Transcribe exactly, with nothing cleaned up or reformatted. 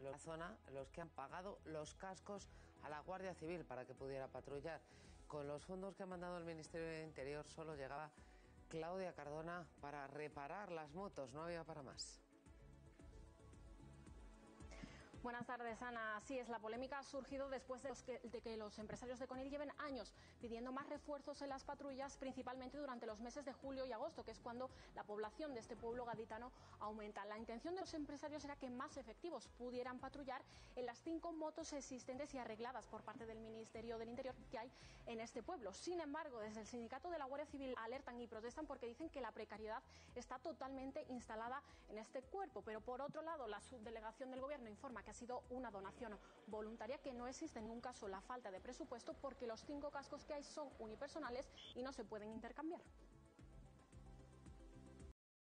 la zona los que han pagado los cascos a la Guardia Civil para que pudiera patrullar. Con los fondos que ha mandado el Ministerio del Interior solo llegaba Claudia Cardona para reparar las motos, no había para más. Buenas tardes, Ana. Así es, la polémica ha surgido después de, los que, de que los empresarios de Conil lleven años pidiendo más refuerzos en las patrullas, principalmente durante los meses de julio y agosto, que es cuando la población de este pueblo gaditano aumenta. La intención de los empresarios era que más efectivos pudieran patrullar en las cinco motos existentes y arregladas por parte del Ministerio del Interior que hay en este pueblo. Sin embargo, desde el sindicato de la Guardia Civil alertan y protestan porque dicen que la precariedad está totalmente instalada en este cuerpo. Pero por otro lado, la subdelegación del Gobierno informa que ha sido una donación voluntaria, que no existe en ningún caso la falta de presupuesto porque los cinco cascos que hay son unipersonales y no se pueden intercambiar.